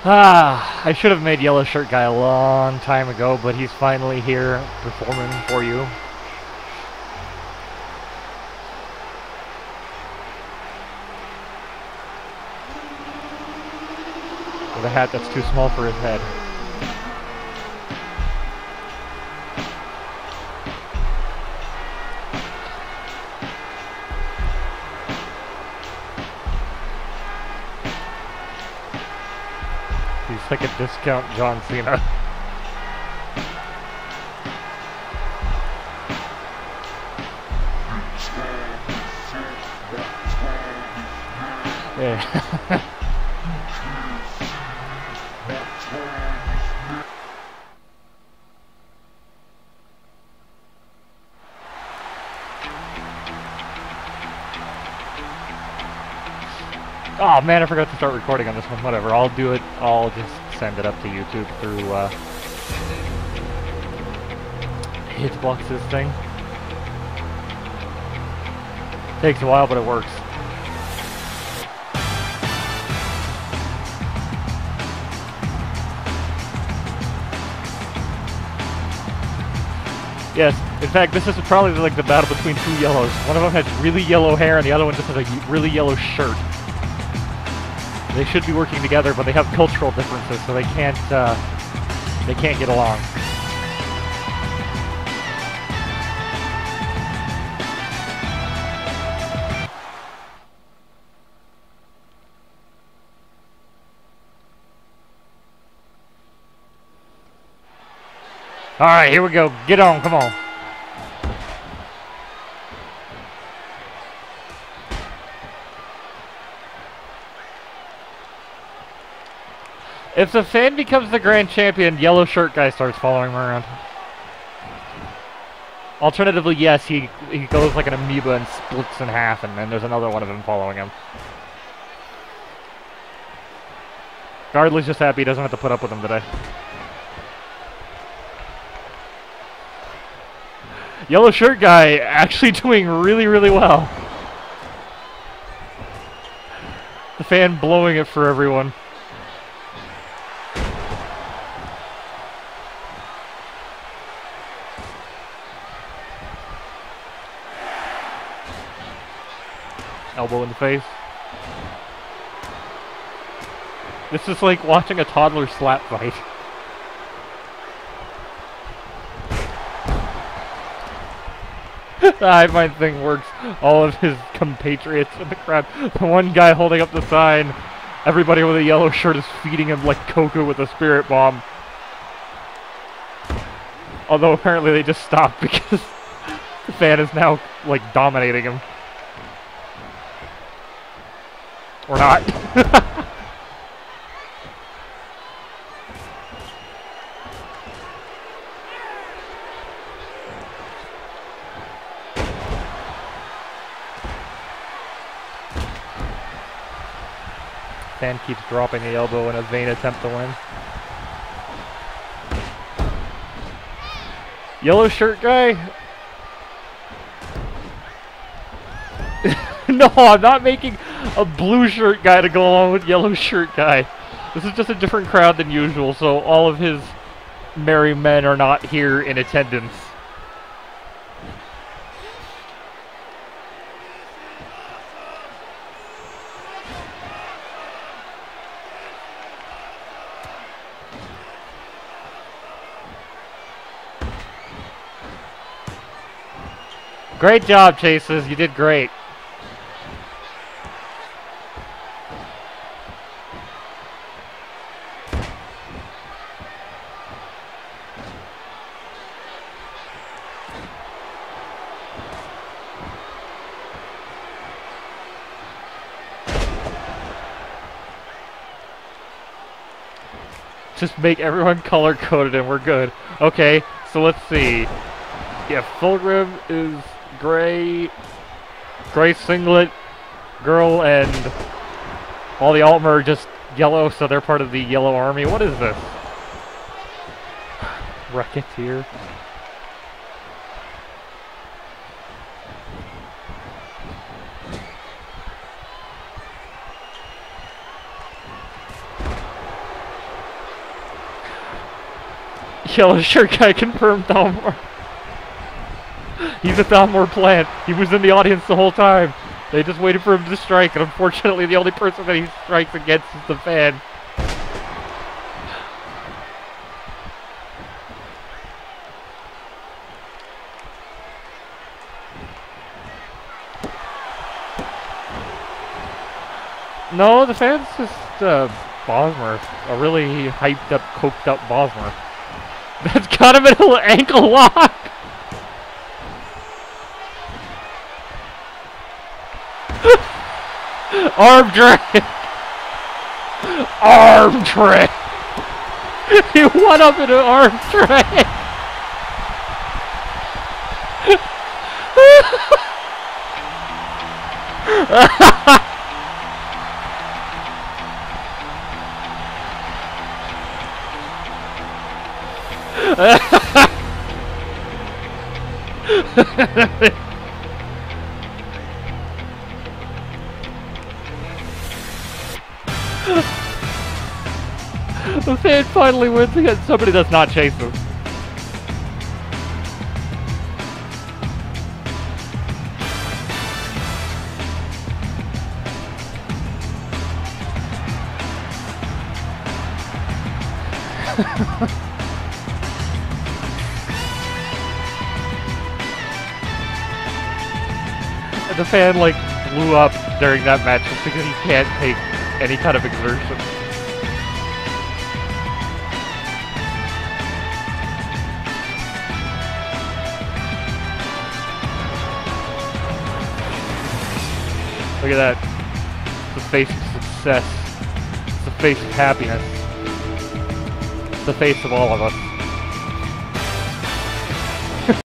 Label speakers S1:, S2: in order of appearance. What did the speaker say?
S1: I should have made Yellow Shirt Guy a long time ago, but he's finally here performing for you. With a hat that's too small for his head. He's like a discount John Cena. Yeah. Oh man, I forgot to start recording on this one. Whatever, I'll do it. I'll just send it up to YouTube through Hitbox's thing. Takes a while, but it works. Yes, in fact, this is probably like the battle between two yellows. One of them has really yellow hair, and the other one just has a really yellow shirt. They should be working together, but they have cultural differences, so they can't get along. All right, here we go. Get on, come on. If the fan becomes the grand champion, Yellow Shirt Guy starts following him around. Alternatively, yes, he goes like an amoeba and splits in half, and then there's another one of them following him. Gardley's just happy he doesn't have to put up with him today. Yellow Shirt Guy actually doing really, really well. The fan blowing it for everyone. Elbow in the face. This is like watching a toddler slap fight. The Hive thing works. All of his compatriots in the crowd. The one guy holding up the sign, everybody with a yellow shirt is feeding him like Goku with a spirit bomb. Although apparently they just stopped because the fan is now like dominating him. Or not. Fan keeps dropping the elbow in a vain attempt to win. Yellow Shirt Guy? No, I'm not making a Blue Shirt Guy to go along with Yellow Shirt Guy. This is just a different crowd than usual, so all of his merry men are not here in attendance. Great job, Chases. You did great. Just make everyone color-coded and we're good. Okay, so let's see. Yeah, Fulgrim is gray singlet, girl, and all the Altmer are just yellow, so they're part of the Yellow Army. What is this? Racketeer. Yellow shirt guy confirmed Thalmor. He's a Thalmor plant. He was in the audience the whole time. They just waited for him to strike, and unfortunately the only person that he strikes against is the fan. No, the fan's just Bosmer. A really hyped up, coked up Bosmer. That's got him in an ankle lock! Arm drag! Arm drag! He went up in an arm drag! The fan finally wins against somebody that's not chasing. The fan like blew up during that match just because he can't take any kind of exertion. Look at that. It's the face of success. It's the face of happiness. It's the face of all of us.